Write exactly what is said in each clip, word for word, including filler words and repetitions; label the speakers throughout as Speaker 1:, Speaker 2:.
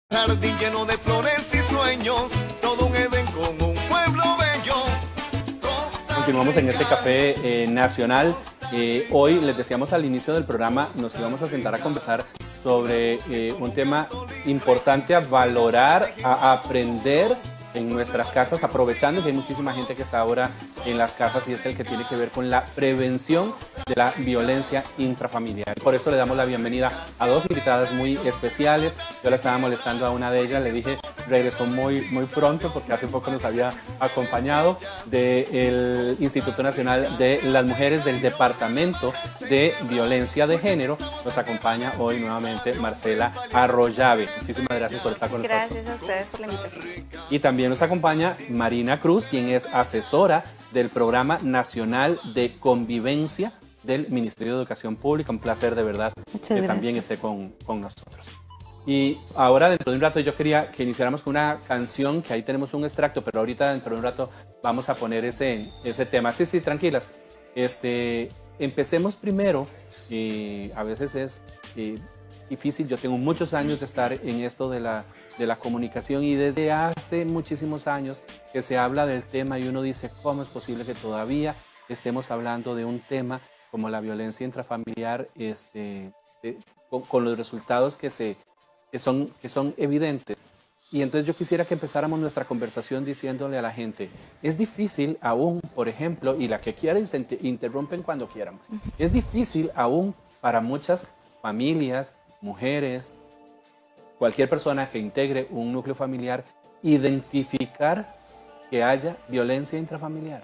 Speaker 1: Jardín lleno de flores y sueños, todo un Edén con un pueblo bello.
Speaker 2: Continuamos en este café eh, nacional. Eh, hoy, les decíamos al inicio del programa, nos íbamos a sentar a conversar sobre eh, un tema importante a valorar, a aprender en nuestras casas, aprovechando que hay muchísima gente que está ahora en las casas, y es el que tiene que ver con la prevención de la violencia intrafamiliar. Por eso le damos la bienvenida a dos invitadas muy especiales. Yo la estaba molestando a una de ellas, le dije, regresó muy, muy pronto porque hace poco nos había acompañado del Instituto Nacional de las Mujeres del Departamento de Violencia de Género. Nos acompaña hoy nuevamente Marcela Arroyave. Muchísimas gracias por estar con nosotros.
Speaker 3: Gracias a ustedes por la invitación.
Speaker 2: Y también nos acompaña Marina Cruz, quien es asesora del Programa Nacional de Convivencia del Ministerio de Educación Pública. Un placer de verdad
Speaker 3: Muchas
Speaker 2: que
Speaker 3: gracias.
Speaker 2: también esté con, con nosotros. Y ahora, dentro de un rato, yo quería que iniciáramos con una canción, que ahí tenemos un extracto, pero ahorita dentro de un rato vamos a poner ese, ese tema. Sí, sí, tranquilas. Este, empecemos primero, y a veces es eh, difícil. Yo tengo muchos años de estar en esto de la, de la comunicación, y desde hace muchísimos años que se habla del tema y uno dice, ¿cómo es posible que todavía estemos hablando de un tema como la violencia intrafamiliar este, eh, con, con los resultados que, se, que, son, que son evidentes? Y entonces yo quisiera que empezáramos nuestra conversación diciéndole a la gente, es difícil aún, por ejemplo, y la que quiera interrumpen cuando quieran, es difícil aún para muchas familias, mujeres, cualquier persona que integre un núcleo familiar, identificar que haya violencia intrafamiliar.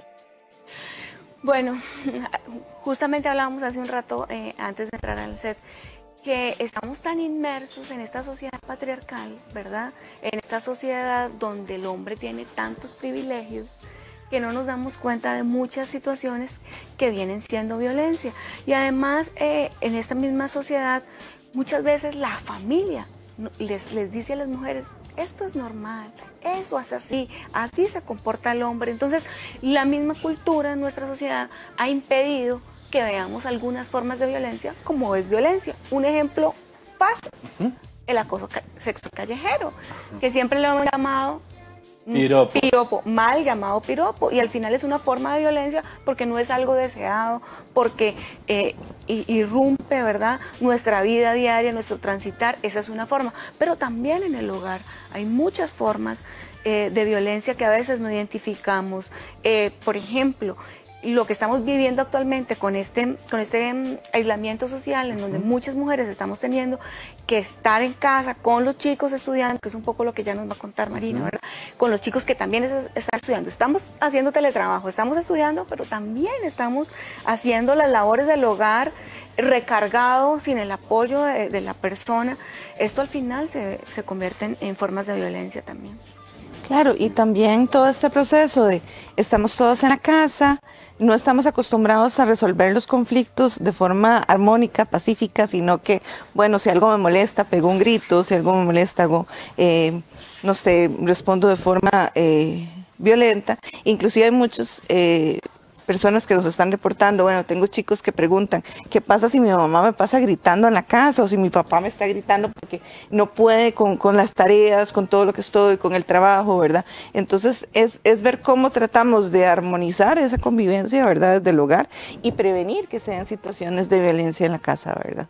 Speaker 3: Bueno, justamente hablábamos hace un rato, eh, antes de entrar al set, que estamos tan inmersos en esta sociedad patriarcal, ¿verdad? En esta sociedad donde el hombre tiene tantos privilegios, que no nos damos cuenta de muchas situaciones que vienen siendo violencia. Y además, eh, en esta misma sociedad, muchas veces la familia les, les dice a las mujeres, esto es normal, eso es así, así se comporta el hombre. Entonces, la misma cultura en nuestra sociedad ha impedido que veamos algunas formas de violencia como es violencia. Un ejemplo fácil, uh-huh. el acoso sexual callejero, uh-huh. que siempre lo hemos llamado
Speaker 2: Piropos.
Speaker 3: piropo, mal llamado piropo, y al final es una forma de violencia porque no es algo deseado, porque eh, irrumpe, ¿verdad?, nuestra vida diaria, nuestro transitar. Esa es una forma, pero también en el hogar hay muchas formas eh, de violencia que a veces no identificamos. Eh, por ejemplo, lo que estamos viviendo actualmente con este, con este um, aislamiento social, en donde muchas mujeres estamos teniendo que estar en casa con los chicos estudiando, que es un poco lo que ya nos va a contar Marina, ¿verdad? Con los chicos que también es, están estudiando. Estamos haciendo teletrabajo, estamos estudiando, pero también estamos haciendo las labores del hogar recargado, sin el apoyo de, de la persona. Esto al final se, se convierte en, en formas de violencia también.
Speaker 4: Claro, y también todo este proceso de estamos todos en la casa, no estamos acostumbrados a resolver los conflictos de forma armónica, pacífica, sino que, bueno, si algo me molesta, pego un grito, si algo me molesta, hago, eh, no sé, respondo de forma eh, violenta. Inclusive hay muchos... Eh, personas que nos están reportando, bueno, tengo chicos que preguntan, ¿qué pasa si mi mamá me pasa gritando en la casa o si mi papá me está gritando porque no puede con, con las tareas, con todo lo que estoy, con el trabajo, ¿verdad? Entonces es, es ver cómo tratamos de armonizar esa convivencia, ¿verdad?, desde el hogar y prevenir que sean situaciones de violencia en la casa, ¿verdad?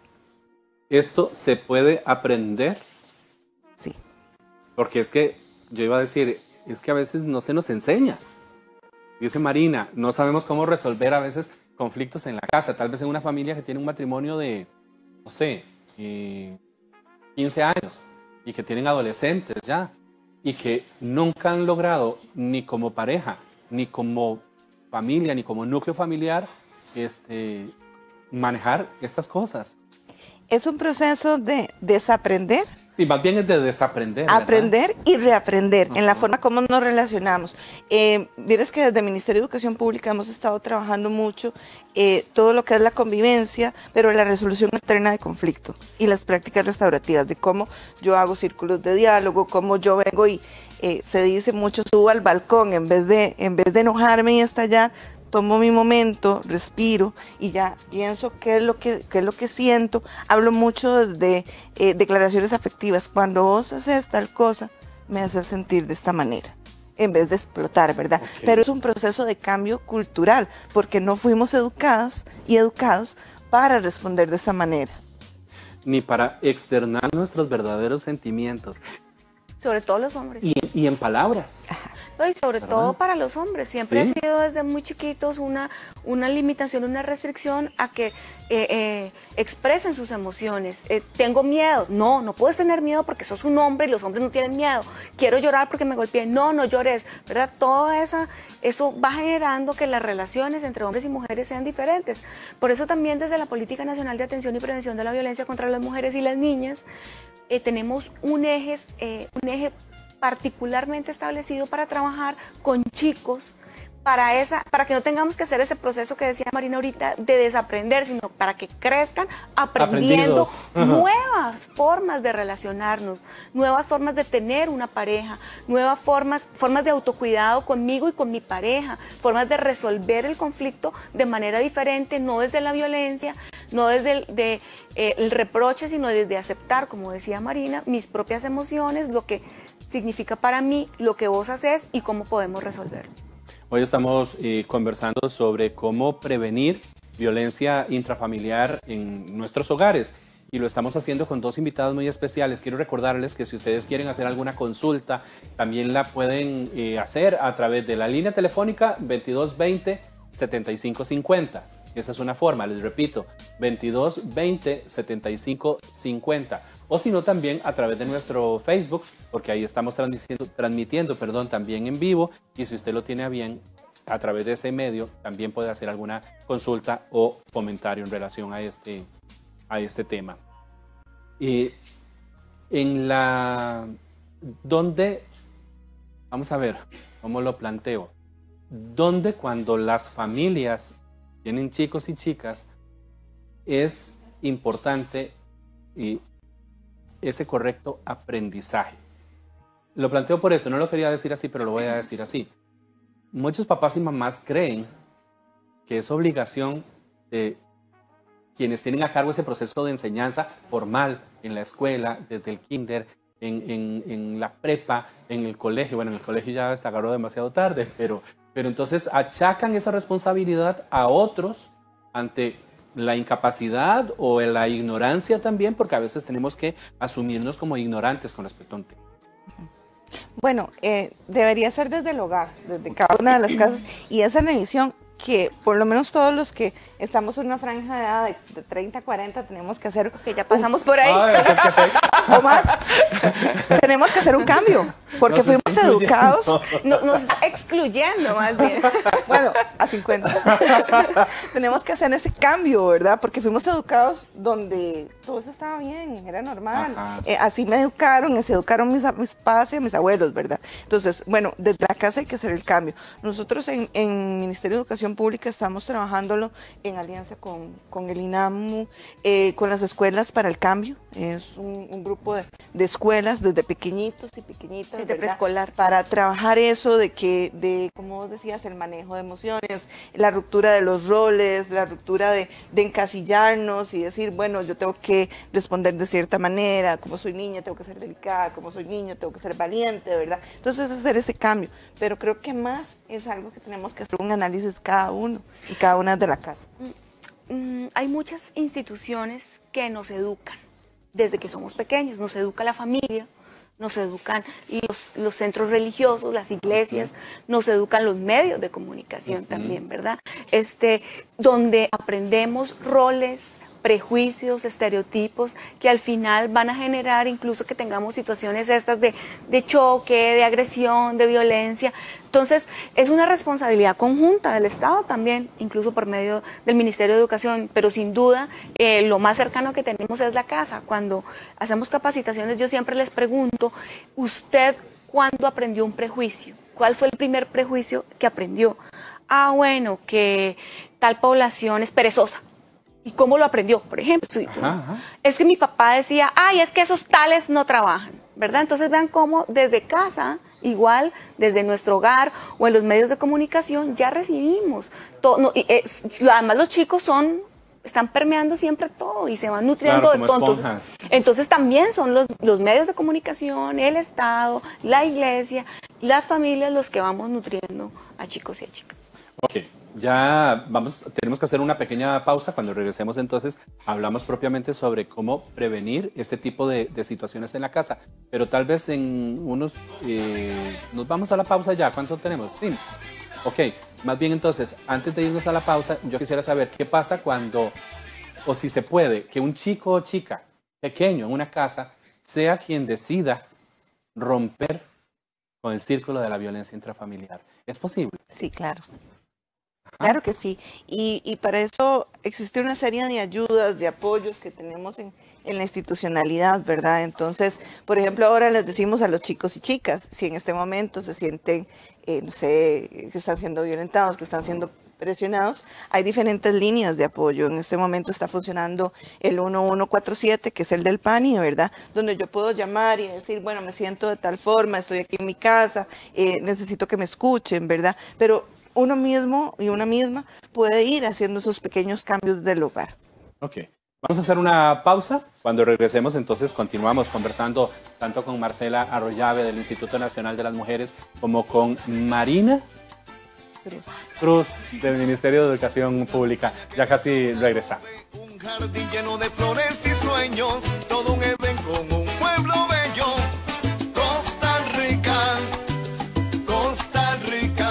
Speaker 2: ¿Esto se puede aprender?
Speaker 4: Sí.
Speaker 2: Porque es que, yo iba a decir, es que a veces no se nos enseña. Dice Marina, no sabemos cómo resolver a veces conflictos en la casa, tal vez en una familia que tiene un matrimonio de, no sé, eh, quince años y que tienen adolescentes ya y que nunca han logrado ni como pareja, ni como familia, ni como núcleo familiar este, manejar estas cosas.
Speaker 4: Es un proceso de desaprender.
Speaker 2: Sí, más bien es de desaprender.
Speaker 4: Aprender, ¿verdad?, y reaprender, uh-huh. en la forma como nos relacionamos. Eh, Vieres que desde el Ministerio de Educación Pública hemos estado trabajando mucho eh, todo lo que es la convivencia, pero la resolución alterna de conflicto y las prácticas restaurativas, de cómo yo hago círculos de diálogo, cómo yo vengo y eh, se dice mucho, subo al balcón, en vez de, en vez de enojarme y estallar, tomo mi momento, respiro y ya pienso qué es lo que, qué es lo que siento. Hablo mucho de eh, declaraciones afectivas. Cuando vos haces tal cosa, me haces sentir de esta manera, en vez de explotar, ¿verdad? Okay. Pero es un proceso de cambio cultural, porque no fuimos educadas y educados para responder de esta manera.
Speaker 2: Ni para externar nuestros verdaderos sentimientos.
Speaker 3: Sobre todo los hombres.
Speaker 2: Y, y en palabras.
Speaker 3: No, y sobre ¿verdad? Todo para los hombres. Siempre ¿sí? ha sido desde muy chiquitos una, una limitación, una restricción a que eh, eh, expresen sus emociones. Eh, tengo miedo. No, no puedes tener miedo porque sos un hombre y los hombres no tienen miedo. Quiero llorar porque me golpeé. No, no llores. ¿Verdad? Todo esa, eso va generando que las relaciones entre hombres y mujeres sean diferentes. Por eso también desde la Política Nacional de Atención y Prevención de la Violencia contra las Mujeres y las Niñas, Eh, tenemos un eje, eh, un eje particularmente establecido para trabajar con chicos, para, esa, para que no tengamos que hacer ese proceso que decía Marina ahorita de desaprender, sino para que crezcan aprendiendo nuevas formas de relacionarnos, nuevas formas de tener una pareja, nuevas formas, formas de autocuidado conmigo y con mi pareja, formas de resolver el conflicto de manera diferente, no desde la violencia, no desde el, de, eh, el reproche, sino desde aceptar, como decía Marina, mis propias emociones, lo que significa para mí, lo que vos haces y cómo podemos resolverlo.
Speaker 2: Hoy estamos eh, conversando sobre cómo prevenir violencia intrafamiliar en nuestros hogares y lo estamos haciendo con dos invitados muy especiales. Quiero recordarles que si ustedes quieren hacer alguna consulta, también la pueden eh, hacer a través de la línea telefónica veintidós veinte, setenta y cinco cincuenta. Esa es una forma, les repito, veintidós veinte, setenta y cinco cincuenta. O si no, también a través de nuestro Facebook, porque ahí estamos transmitiendo, transmitiendo perdón, también en vivo. Y si usted lo tiene a bien, a través de ese medio, también puede hacer alguna consulta o comentario en relación a este, a este tema. Y en la... ¿Dónde? Vamos a ver, ¿cómo lo planteo? ¿Dónde cuando las familias tienen chicos y chicas, es importante y ese correcto aprendizaje? Lo planteo por esto, no lo quería decir así, pero lo voy a decir así. Muchos papás y mamás creen que es obligación de quienes tienen a cargo ese proceso de enseñanza formal en la escuela, desde el kinder, en, en, en la prepa, en el colegio. Bueno, en el colegio ya se agarró demasiado tarde, pero... Pero entonces achacan esa responsabilidad a otros ante la incapacidad o la ignorancia también, porque a veces tenemos que asumirnos como ignorantes con respecto a un tema.
Speaker 4: Bueno, eh, debería ser desde el hogar, desde cada una de las casas, y esa revisión que por lo menos todos los que estamos en una franja de edad de, de treinta, cuarenta tenemos que hacer...
Speaker 3: Que ya pasamos un, por ahí.
Speaker 4: O más. Tenemos que hacer un cambio, porque nos fuimos educados...
Speaker 3: No, nos está excluyendo más bien.
Speaker 4: Bueno, a cincuenta. Tenemos que hacer ese cambio, ¿verdad? Porque fuimos educados donde todo eso estaba bien, era normal. Eh, así me educaron, se educaron mis, mis padres y mis abuelos, ¿verdad? Entonces, bueno, desde la casa hay que hacer el cambio. Nosotros en, en Ministerio de Educación Pública estamos trabajándolo en alianza con, con el INAMU, eh, con las escuelas para el cambio. Es un, un grupo de, de escuelas desde pequeñitos y pequeñitas,
Speaker 3: desde preescolar,
Speaker 4: para trabajar eso de que, de como vos decías, el manejo de emociones, la ruptura de los roles, la ruptura de, de encasillarnos y decir, bueno, yo tengo que responder de cierta manera, como soy niña tengo que ser delicada, como soy niño tengo que ser valiente, ¿verdad? Entonces hacer ese cambio, pero creo que más es algo que tenemos que hacer un análisis cada uno y cada una de la casa.
Speaker 3: Mm, hay muchas instituciones que nos educan desde que somos pequeños, nos educa la familia, nos educan los, los centros religiosos, las iglesias, nos educan los medios de comunicación uh-huh. también, ¿verdad? Este, donde aprendemos roles, prejuicios, estereotipos que al final van a generar incluso que tengamos situaciones estas de, de choque, de agresión, de violencia. Entonces es una responsabilidad conjunta del Estado también, incluso por medio del Ministerio de Educación, pero sin duda eh, lo más cercano que tenemos es la casa. Cuando hacemos capacitaciones yo siempre les pregunto, ¿usted cuándo aprendió un prejuicio? ¿Cuál fue el primer prejuicio que aprendió? Ah, bueno, que tal población es perezosa. ¿Y cómo lo aprendió? Por ejemplo, ajá, ajá. es que mi papá decía, ay, es que esos tales no trabajan, ¿verdad? Entonces vean cómo desde casa igual desde nuestro hogar o en los medios de comunicación ya recibimos. Todo, no, y, eh, además los chicos son, están permeando siempre todo y se van nutriendo
Speaker 2: claro,
Speaker 3: de todo. Entonces, entonces también son los, los medios de comunicación, el Estado, la iglesia, las familias los que vamos nutriendo a chicos y a chicas.
Speaker 2: Ok, ya vamos, tenemos que hacer una pequeña pausa. Cuando regresemos entonces hablamos propiamente sobre cómo prevenir este tipo de, de situaciones en la casa. Pero tal vez en unos, eh, nos vamos a la pausa ya. ¿Cuánto tenemos? Sí. Ok, más bien entonces, antes de irnos a la pausa, yo quisiera saber qué pasa cuando, o si se puede, que un chico o chica pequeño en una casa sea quien decida romper con el círculo de la violencia intrafamiliar. ¿Es posible?
Speaker 4: Sí, claro. Claro que sí, y, y para eso existe una serie de ayudas, de apoyos que tenemos en, en la institucionalidad, ¿verdad? Entonces, por ejemplo, ahora les decimos a los chicos y chicas, si en este momento se sienten, eh, no sé, que están siendo violentados, que están siendo presionados, hay diferentes líneas de apoyo. En este momento está funcionando el uno uno cuatro siete, que es el del PANI, ¿verdad? Donde yo puedo llamar y decir, bueno, me siento de tal forma, estoy aquí en mi casa, eh, necesito que me escuchen, ¿verdad? Pero uno mismo y una misma puede ir haciendo esos pequeños cambios del hogar.
Speaker 2: Ok, vamos a hacer una pausa. Cuando regresemos entonces continuamos conversando tanto con Marcela Arroyave del Instituto Nacional de las Mujeres como con Marina
Speaker 4: Cruz,
Speaker 2: Cruz del Ministerio de Educación Pública. Ya casi regresamos.
Speaker 1: Un jardín lleno de flores y sueños, todo un Edén con un pueblo bello. Costa Rica, Costa Rica.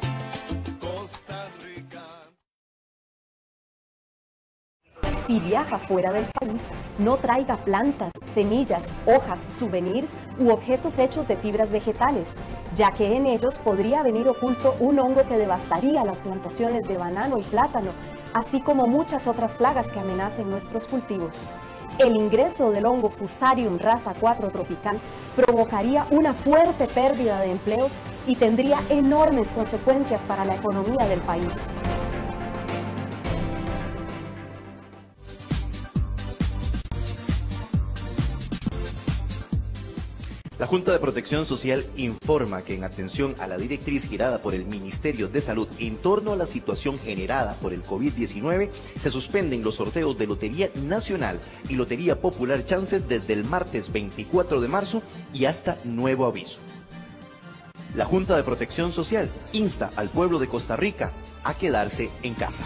Speaker 5: Si viaja fuera del país, no traiga plantas, semillas, hojas, souvenirs u objetos hechos de fibras vegetales, ya que en ellos podría venir oculto un hongo que devastaría las plantaciones de banano y plátano, así como muchas otras plagas que amenacen nuestros cultivos. El ingreso del hongo Fusarium raza cuatro tropical provocaría una fuerte pérdida de empleos y tendría enormes consecuencias para la economía del país.
Speaker 6: La Junta de Protección Social informa que en atención a la directriz girada por el Ministerio de Salud en torno a la situación generada por el COVID diecinueve, se suspenden los sorteos de Lotería Nacional y Lotería Popular Chances desde el martes veinticuatro de marzo y hasta nuevo aviso. La Junta de Protección Social insta al pueblo de Costa Rica a quedarse en casa.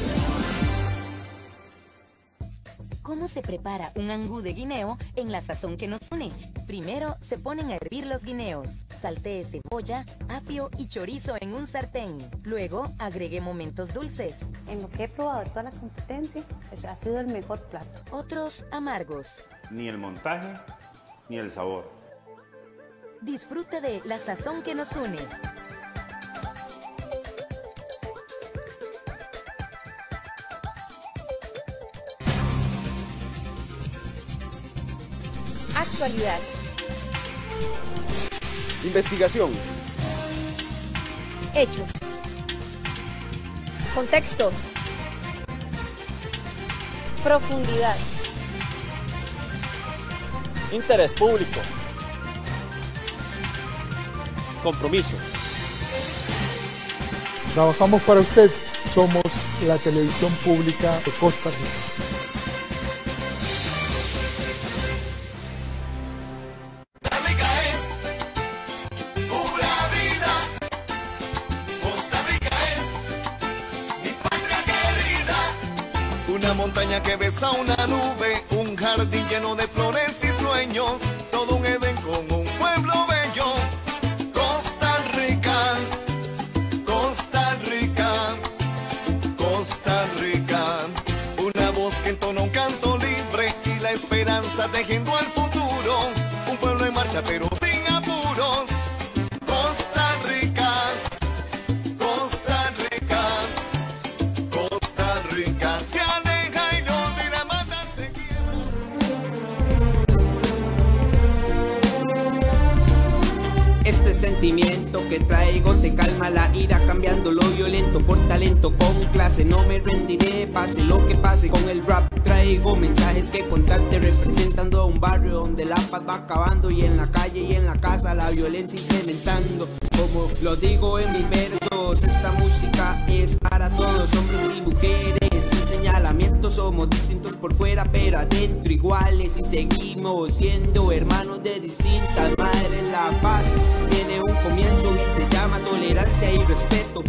Speaker 7: ¿Cómo se prepara un angú de guineo en la sazón que nos une? Primero se ponen a hervir los guineos. Saltee cebolla, apio y chorizo en un sartén. Luego agregue momentos dulces.
Speaker 8: En lo que he probado de toda la competencia, ese ha sido el mejor plato.
Speaker 7: Otros amargos.
Speaker 9: Ni el montaje, ni el sabor.
Speaker 7: Disfrute de la sazón que nos une.
Speaker 3: Actualidad.
Speaker 10: Investigación.
Speaker 3: Hechos. Contexto. Profundidad.
Speaker 10: Interés público. Compromiso.
Speaker 11: Trabajamos para usted. Somos la televisión pública de Costa Rica.
Speaker 1: Montaña que besa una nube, un jardín lleno de flores y sueños, todo un Edén con un pueblo bello. Costa Rica, Costa Rica, Costa Rica, una voz que entona un canto libre y la esperanza tejiendo al futuro, un pueblo en marcha pero sin apuros. Costa Rica, Costa Rica, Costa Rica, se
Speaker 12: Este sentimiento que traigo te calma la ira, cambiando lo violento por talento con clase. No me rendiré, pase lo que pase. Con el rap traigo mensajes que contarte, representando a un barrio donde la paz va acabando y en la calle y en la casa la la violencia incrementando. Como lo digo en mis versos, esta música es para todos, hombres y mujeres. Sin señalamientos, somos distintos por fuera, pero adentro iguales. Y seguimos siendo hermanos de distintas madres. La paz tiene un comienzo y se llama tolerancia y respeto.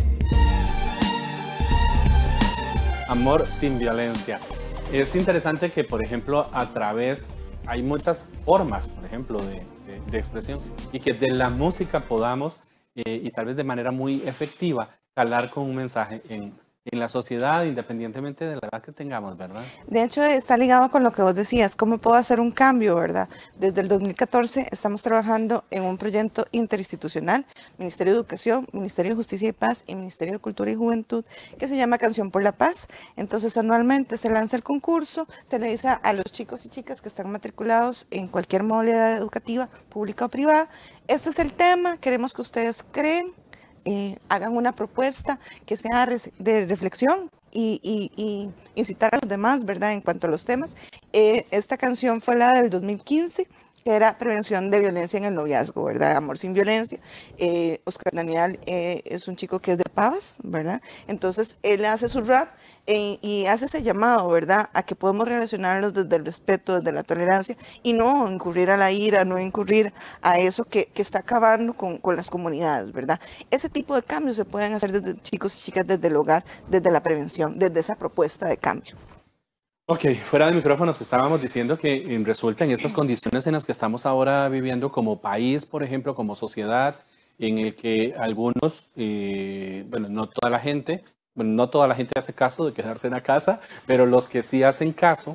Speaker 2: Amor sin violencia. Es interesante que, por ejemplo, a través, hay muchas formas, por ejemplo, de, de, de expresión, y que de la música podamos, eh, y tal vez de manera muy efectiva, calar con un mensaje en, en la sociedad, independientemente de la edad que tengamos, ¿verdad?
Speaker 4: De hecho, está ligado con lo que vos decías, ¿cómo puedo hacer un cambio, verdad? Desde el dos mil catorce estamos trabajando en un proyecto interinstitucional, Ministerio de Educación, Ministerio de Justicia y Paz y Ministerio de Cultura y Juventud, que se llama Canción por la Paz. Entonces, anualmente se lanza el concurso, se le dice a los chicos y chicas que están matriculados en cualquier modalidad educativa, pública o privada, este es el tema, queremos que ustedes creen, Eh, hagan una propuesta que sea de reflexión y, y, y incitar a los demás, ¿verdad? En cuanto a los temas. Eh, esta canción fue la del dos mil quince, que era prevención de violencia en el noviazgo, ¿verdad? Amor sin violencia. Eh, Oscar Daniel eh, es un chico que es de Pavas, ¿verdad? Entonces, él hace su rap eh, y hace ese llamado, ¿verdad? A que podemos relacionarlos desde el respeto, desde la tolerancia y no incurrir a la ira, no incurrir a eso que, que está acabando con, con las comunidades, ¿verdad? Ese tipo de cambios se pueden hacer desde chicos y chicas, desde el hogar, desde la prevención, desde esa propuesta de cambio.
Speaker 2: Ok, fuera de micrófonos estábamos diciendo que eh, resulta en estas condiciones en las que estamos ahora viviendo como país, por ejemplo, como sociedad, en el que algunos, eh, bueno, no toda la gente, bueno, no toda la gente hace caso de quedarse en la casa, pero los que sí hacen caso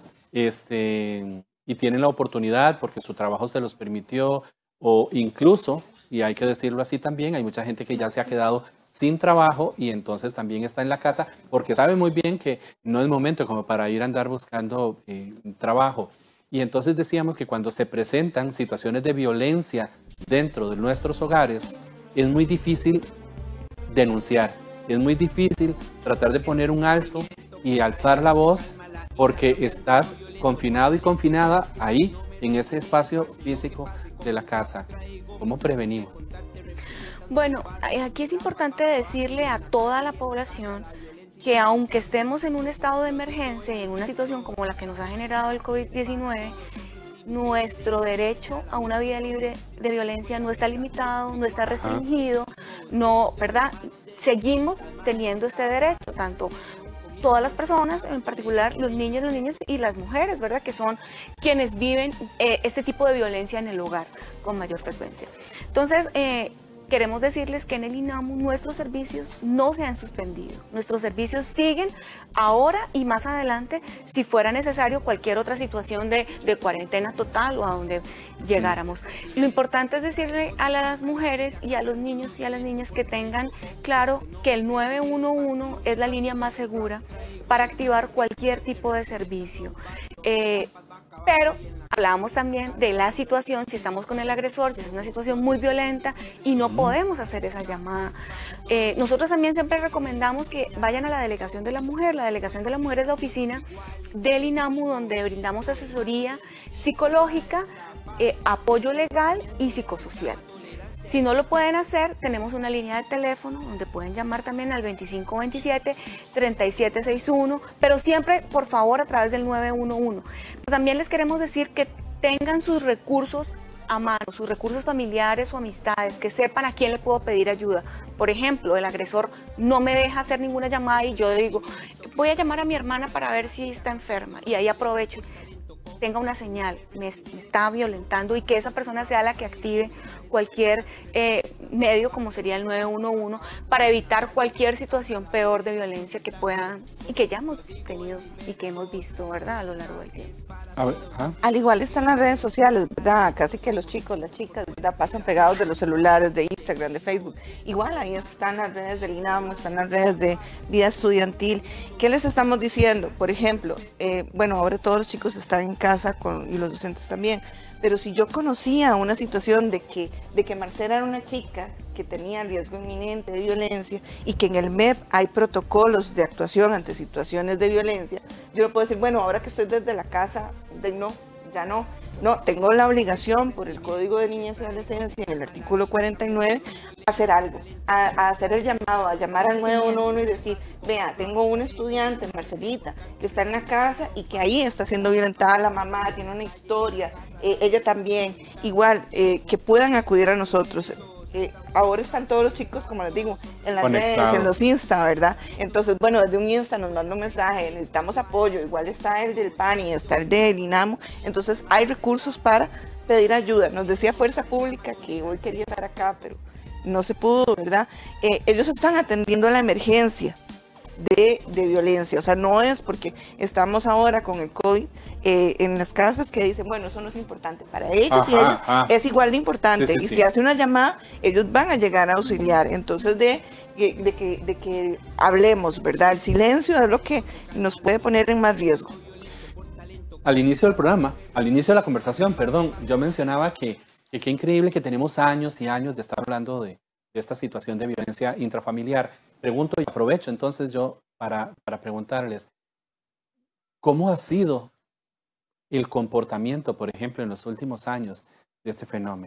Speaker 2: este, y tienen la oportunidad porque su trabajo se los permitió, o incluso, y hay que decirlo así también, hay mucha gente que ya se ha quedado sin trabajo y entonces también está en la casa porque sabe muy bien que no es momento como para ir a andar buscando eh, trabajo. Y entonces decíamos que cuando se presentan situaciones de violencia dentro de nuestros hogares, es muy difícil denunciar, es muy difícil tratar de poner un alto y alzar la voz porque estás confinado y confinada ahí, en ese espacio físico de la casa. ¿Cómo prevenimos?
Speaker 3: Bueno, aquí es importante decirle a toda la población que aunque estemos en un estado de emergencia y en una situación como la que nos ha generado el COVID diecinueve, nuestro derecho a una vida libre de violencia no está limitado, no está restringido, no, ¿verdad? Seguimos teniendo este derecho, tanto todas las personas, en particular los niños, las niñas y las mujeres, ¿verdad? Que son quienes viven eh, este tipo de violencia en el hogar con mayor frecuencia. Entonces, eh, queremos decirles que en el INAMU nuestros servicios no se han suspendido. Nuestros servicios siguen ahora y más adelante si fuera necesario cualquier otra situación de, de cuarentena total o a donde llegáramos. Lo importante es decirle a las mujeres y a los niños y a las niñas que tengan claro que el nueve uno uno es la línea más segura para activar cualquier tipo de servicio. Eh, pero hablábamos también de la situación, si estamos con el agresor, si es una situación muy violenta y no podemos hacer esa llamada. Eh, nosotros también siempre recomendamos que vayan a la Delegación de la Mujer. La Delegación de la Mujer es la oficina del INAMU donde brindamos asesoría psicológica, eh, apoyo legal y psicosocial. Si no lo pueden hacer, tenemos una línea de teléfono donde pueden llamar también al veinticinco veintisiete, treinta y siete sesenta y uno, pero siempre, por favor, a través del nueve uno uno. También les queremos decir que tengan sus recursos a mano, sus recursos familiares o amistades, que sepan a quién le puedo pedir ayuda. Por ejemplo, el agresor no me deja hacer ninguna llamada y yo digo, voy a llamar a mi hermana para ver si está enferma, y ahí aprovecho. Tenga una señal, me, me está violentando, y que esa persona sea la que active cualquier eh, medio como sería el nueve uno uno para evitar cualquier situación peor de violencia que puedan y que ya hemos tenido y que hemos visto, ¿verdad?, a lo largo del tiempo.
Speaker 2: A ver,
Speaker 4: Al igual están las redes sociales, ¿verdad? Casi que los chicos, las chicas, ¿verdad?, pasan pegados de los celulares, de Instagram, de Facebook. Igual ahí están las redes del INAMU, están las redes de Vida Estudiantil. ¿Qué les estamos diciendo? Por ejemplo, eh, bueno, ahora todos los chicos están en casa con, y los docentes también, pero si yo conocía una situación de que, de que Marcela era una chica que tenía riesgo inminente de violencia y que en el M E P hay protocolos de actuación ante situaciones de violencia, yo le puedo decir, bueno, ahora que estoy desde la casa, de no, ya no, no, tengo la obligación por el Código de Niñez y Adolescencia, en el artículo cuarenta y nueve, a hacer algo, a, a hacer el llamado, a llamar al nueve uno uno y decir, vea, tengo una estudiante, Marcelita, que está en la casa y que ahí está siendo violentada la mamá, tiene una historia, eh, ella también, igual, eh, que puedan acudir a nosotros. Eh, ahora están todos los chicos, como les digo, en las
Speaker 2: Conectados.
Speaker 4: redes, en los Insta, ¿verdad? Entonces, bueno, desde un Insta nos manda un mensaje, necesitamos apoyo, igual está el del P A N I, está el del INAMO, entonces hay recursos para pedir ayuda. Nos decía Fuerza Pública que hoy quería estar acá, pero no se pudo, ¿verdad? Eh, ellos están atendiendo a la emergencia de, de violencia, o sea, no es porque estamos ahora con el COVID eh, en las casas que dicen, bueno, eso no es importante, para ellos
Speaker 2: Ajá,
Speaker 4: y ellas
Speaker 2: ajá.
Speaker 4: es igual de importante,
Speaker 2: Sí, sí,
Speaker 4: y
Speaker 2: sí.
Speaker 4: si hace una llamada, ellos van a llegar a auxiliar, entonces de, de, que, de que hablemos, ¿verdad? El silencio es lo que nos puede poner en más riesgo.
Speaker 2: Al inicio del programa, al inicio de la conversación, perdón, yo mencionaba que que qué increíble que tenemos años y años de estar hablando de, de esta situación de violencia intrafamiliar. Pregunto y aprovecho entonces yo para, para preguntarles, ¿cómo ha sido el comportamiento, por ejemplo, en los últimos años de este fenómeno?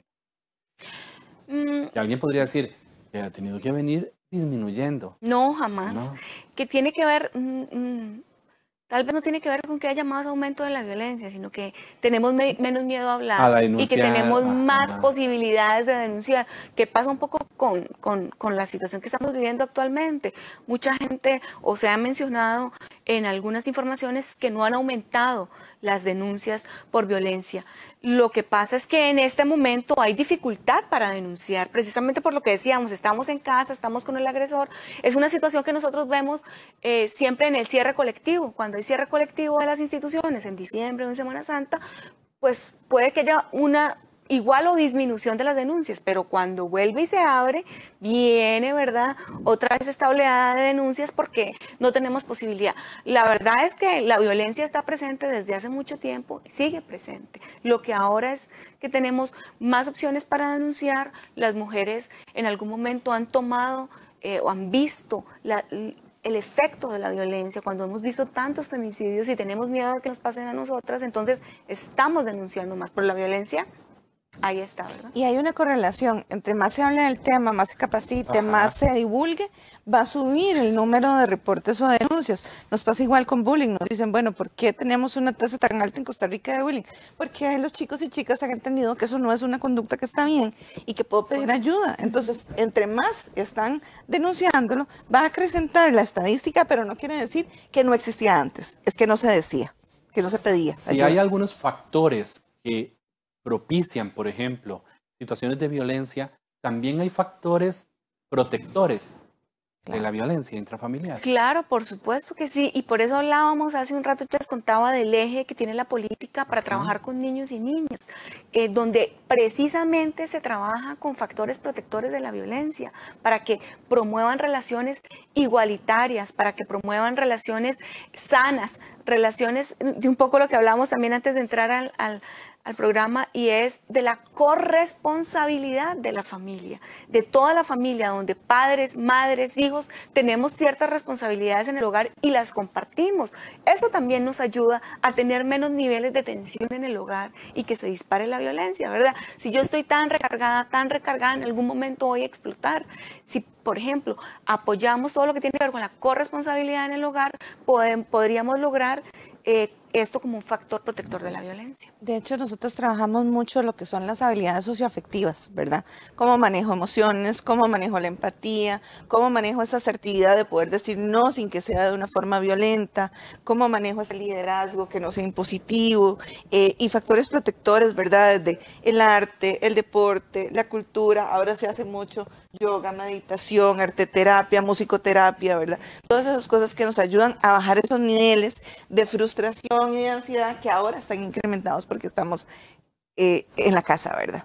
Speaker 3: Mm,
Speaker 2: Que alguien podría decir que ha tenido que venir disminuyendo.
Speaker 3: no, jamás.
Speaker 2: ¿No?
Speaker 3: Que tiene que ver, mm, mm, tal vez no tiene que ver con que haya más aumento de la violencia, sino que tenemos me- menos miedo a hablar
Speaker 2: A
Speaker 3: y que
Speaker 2: denunciar,
Speaker 3: tenemos
Speaker 2: ajá.
Speaker 3: más posibilidades de denunciar, que pasa un poco con, con, con la situación que estamos viviendo actualmente. Mucha gente, o se ha mencionado en algunas informaciones, que no han aumentado las denuncias por violencia. Lo que pasa es que en este momento hay dificultad para denunciar, precisamente por lo que decíamos, estamos en casa, estamos con el agresor. Es una situación que nosotros vemos eh, siempre en el cierre colectivo. Cuando hay cierre colectivo de las instituciones, en diciembre o en Semana Santa, pues puede que haya una igual o disminución de las denuncias, pero cuando vuelve y se abre, viene, ¿verdad?, otra vez esta oleada de denuncias porque no tenemos posibilidad. La verdad es que la violencia está presente desde hace mucho tiempo, sigue presente. Lo que ahora es que tenemos más opciones para denunciar. Las mujeres en algún momento han tomado eh, o han visto la, el efecto de la violencia, cuando hemos visto tantos femicidios y tenemos miedo de que nos pasen a nosotras, entonces estamos denunciando más por la violencia. Ahí está, ¿verdad?
Speaker 4: Y hay una correlación, entre más se hable del tema, más se capacite,
Speaker 2: Ajá.
Speaker 4: más se divulgue, va a subir el número de reportes o denuncias. Nos pasa igual con bullying, nos dicen, bueno, ¿por qué tenemos una tasa tan alta en Costa Rica de bullying? Porque los chicos y chicas han entendido que eso no es una conducta que está bien y que puedo pedir ayuda. Entonces, entre más están denunciándolo, va a acrecentar la estadística, pero no quiere decir que no existía antes, es que no se decía, que no se pedía
Speaker 2: Si
Speaker 4: ayuda.
Speaker 2: hay algunos factores que propician, por ejemplo, situaciones de violencia, también hay factores protectores de la violencia intrafamiliar.
Speaker 3: Claro, por supuesto que sí, y por eso hablábamos hace un rato, yo les contaba del eje que tiene la política para trabajar con niños y niñas, eh, donde precisamente se trabaja con factores protectores de la violencia, para que promuevan relaciones igualitarias, para que promuevan relaciones sanas, relaciones de un poco lo que hablábamos también antes de entrar al, al al programa, y es de la corresponsabilidad de la familia, de toda la familia, donde padres, madres, hijos, tenemos ciertas responsabilidades en el hogar y las compartimos. Eso también nos ayuda a tener menos niveles de tensión en el hogar y que se dispare la violencia, ¿verdad? Si yo estoy tan recargada, tan recargada, en algún momento voy a explotar. Si, por ejemplo, apoyamos todo lo que tiene que ver con la corresponsabilidad en el hogar, pod- podríamos lograr eh, esto como un factor protector de la violencia.
Speaker 4: De hecho, nosotros trabajamos mucho lo que son las habilidades socioafectivas, ¿verdad? Cómo manejo emociones, cómo manejo la empatía, cómo manejo esa asertividad de poder decir no sin que sea de una forma violenta, cómo manejo ese liderazgo que no sea impositivo, eh, y factores protectores, ¿verdad? Desde el arte, el deporte, la cultura, ahora se hace mucho yoga, meditación, arteterapia, musicoterapia, ¿verdad? Todas esas cosas que nos ayudan a bajar esos niveles de frustración y de ansiedad que ahora están incrementados porque estamos eh, en la casa, ¿verdad?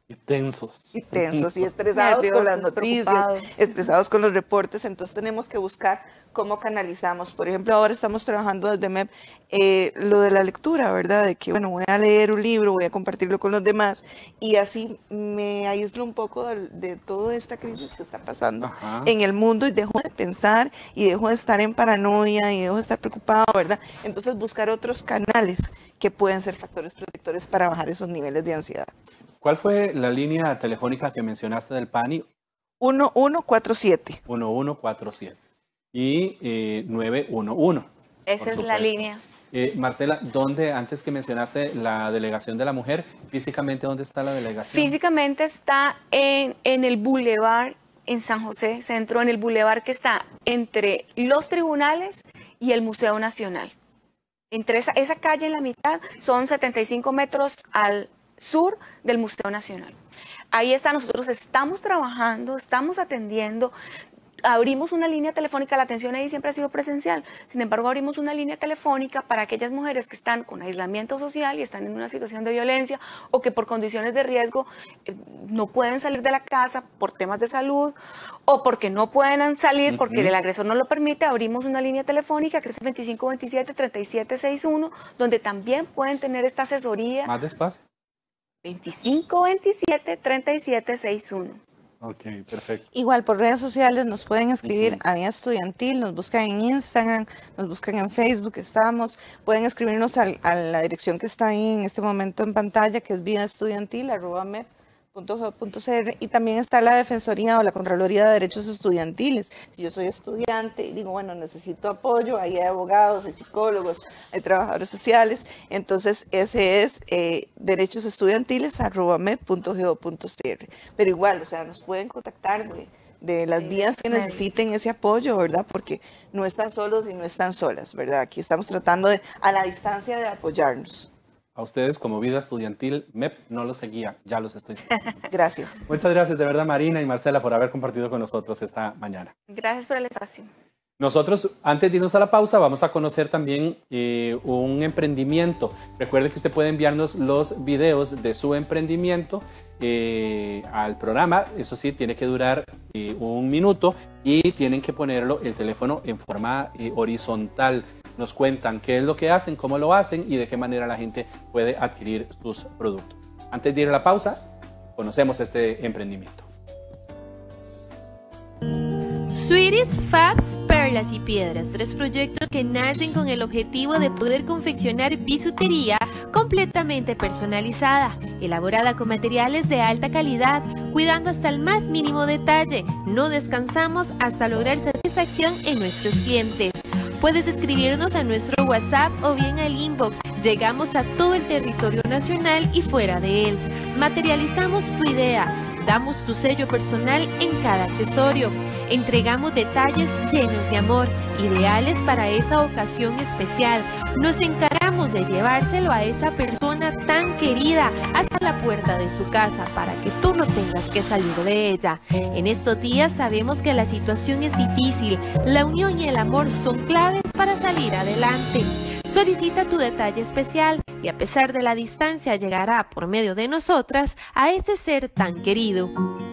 Speaker 2: Y tensos.
Speaker 4: Y tensos y estresados con las noticias, estresados con los reportes, entonces tenemos que buscar cómo canalizamos. Por ejemplo, ahora estamos trabajando desde M E P eh, lo de la lectura, ¿verdad? De que, bueno, voy a leer un libro, voy a compartirlo con los demás y así me aíslo un poco de, de toda esta crisis que está pasando Ajá. en el mundo y dejo de pensar y dejo de estar en paranoia y dejo de estar preocupado, ¿verdad? Entonces buscar otros canales que pueden ser factores protectores para bajar esos niveles de ansiedad.
Speaker 2: ¿Cuál fue la línea telefónica que mencionaste del P A N I?
Speaker 4: uno uno cuatro siete.
Speaker 2: uno uno cuatro siete. Y eh, nueve uno uno.
Speaker 3: Esa es la línea.
Speaker 2: Eh, Marcela, ¿dónde, antes que mencionaste la delegación de la mujer, físicamente dónde está la delegación?
Speaker 3: Físicamente está en, en el bulevar en San José, centro, en el bulevar que está entre los tribunales y el Museo Nacional. Entre esa, esa calle en la mitad son setenta y cinco metros al sur del Museo Nacional. Ahí está, nosotros estamos trabajando, estamos atendiendo, abrimos una línea telefónica, la atención ahí siempre ha sido presencial, sin embargo abrimos una línea telefónica para aquellas mujeres que están con aislamiento social y están en una situación de violencia o que por condiciones de riesgo eh, no pueden salir de la casa por temas de salud o porque no pueden salir porque uh-huh. el agresor no lo permite. Abrimos una línea telefónica que es el veinticinco veintisiete, treinta y siete sesenta y uno, donde también pueden tener esta asesoría.
Speaker 2: Más despacio.
Speaker 3: veinticinco veintisiete, treinta y siete sesenta y uno.
Speaker 2: Ok, perfecto.
Speaker 4: Igual por redes sociales nos pueden escribir uh-huh. a Vía Estudiantil, nos buscan en Instagram, nos buscan en Facebook, estamos, pueden escribirnos al, a la dirección que está ahí en este momento en pantalla, que es vía estudiantil arroba mep punto gov punto cr, y también está la Defensoría o la Contraloría de Derechos Estudiantiles. Si yo soy estudiante y digo, bueno, necesito apoyo, ahí hay abogados, hay psicólogos, hay trabajadores sociales, entonces ese es eh, derechos estudiantiles arroba mep punto gov punto cr. Pero igual, o sea, nos pueden contactar de, de las vías que necesiten ese apoyo, ¿verdad? Porque no están solos y no están solas, ¿verdad? Aquí estamos tratando de, a la distancia, de apoyarnos.
Speaker 2: A ustedes como Vida Estudiantil, M E P no los seguía, ya los estoy siguiendo.
Speaker 4: Gracias.
Speaker 2: Muchas gracias de verdad, Marina y Marcela, por haber compartido con nosotros esta mañana.
Speaker 3: Gracias por el espacio.
Speaker 2: Nosotros, antes de irnos a la pausa, vamos a conocer también eh, un emprendimiento. Recuerde que usted puede enviarnos los videos de su emprendimiento eh, al programa. Eso sí, tiene que durar eh, un minuto y tienen que ponerlo el teléfono en forma eh, horizontal. Nos cuentan qué es lo que hacen, cómo lo hacen y de qué manera la gente puede adquirir sus productos. Antes de ir a la pausa, conocemos este emprendimiento.
Speaker 13: Sweeties, Fabs, Perlas y Piedras, tres proyectos que nacen con el objetivo de poder confeccionar bisutería completamente personalizada, elaborada con materiales de alta calidad, cuidando hasta el más mínimo detalle. No descansamos hasta lograr satisfacción en nuestros clientes. Puedes escribirnos a nuestro WhatsApp o bien al inbox. Llegamos a todo el territorio nacional y fuera de él. Materializamos tu idea. Damos tu sello personal en cada accesorio. Entregamos detalles llenos de amor, ideales para esa ocasión especial. Nos encargamos de llevárselo a esa persona tan querida hasta la puerta de su casa para que tú no tengas que salir de ella. En estos días sabemos que la situación es difícil. La unión y el amor son claves para salir adelante. Solicita tu detalle especial y a pesar de la distancia llegará por medio de nosotras a ese ser tan querido.